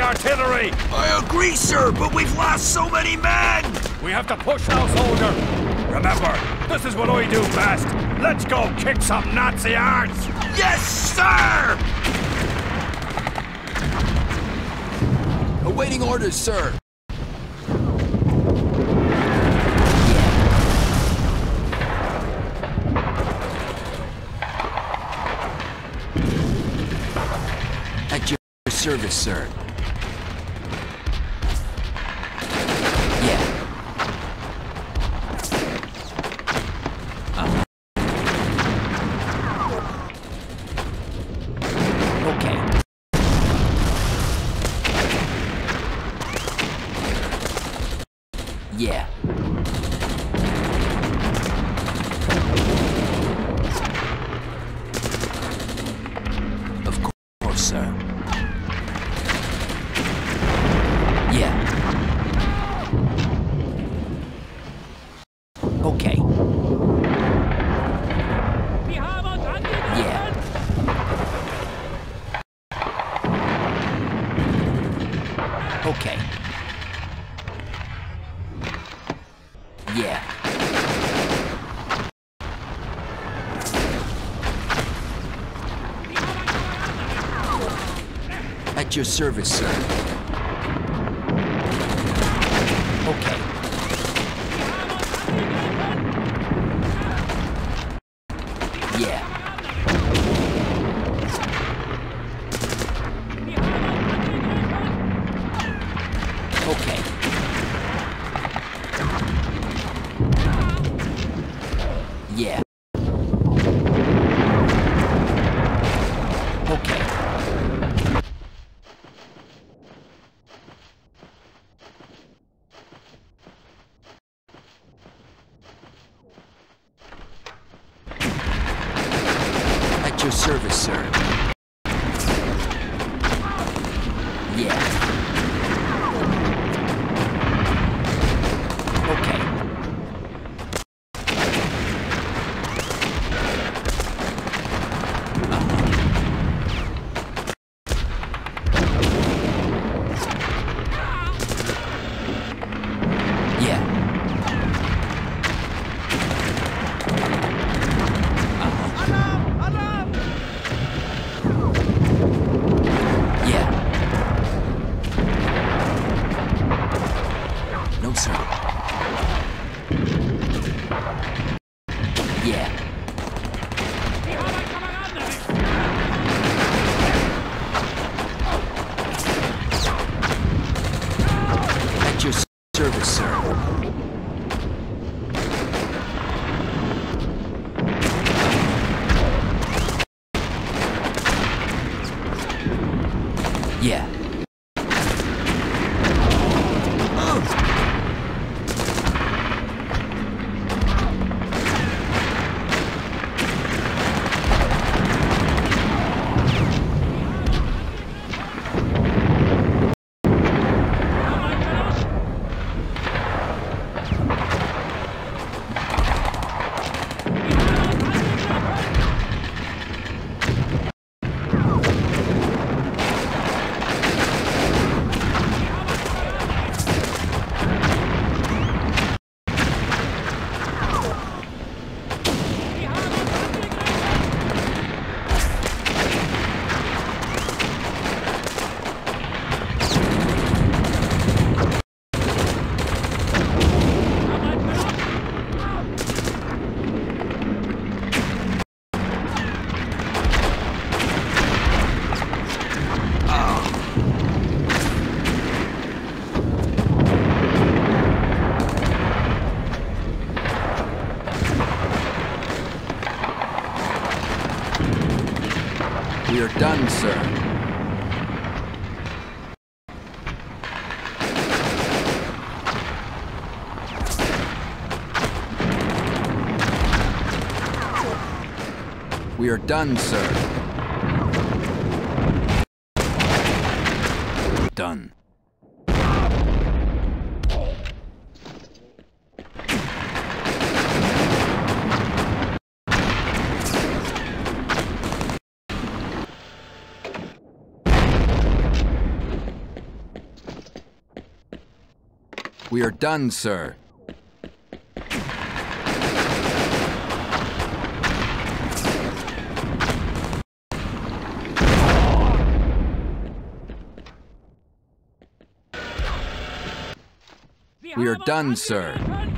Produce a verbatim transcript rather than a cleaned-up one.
artillery! I agree, sir, but we've lost so many men! We have to push now, soldier! Remember, this is what I do best! Let's go kick some Nazi arse! Yes, sir! Awaiting orders, sir. At your service, sir. Yeah. Uh-huh. Okay. Yeah. Of course, sir. Yeah. Okay. Yeah. Okay. Yeah. At your service, sir. Okay. Yeah. Okay. Yeah. Okay. At your service, sir. Yeah. Okay. Yeah. Yeah. No, sir. Yeah. At your service, sir. Yeah. We are done, sir. We are done, sir. Done. We are done, sir. We are done, sir.